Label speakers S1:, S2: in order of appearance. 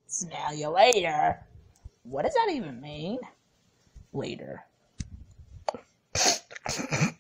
S1: Smell you later. What does that even mean? Later.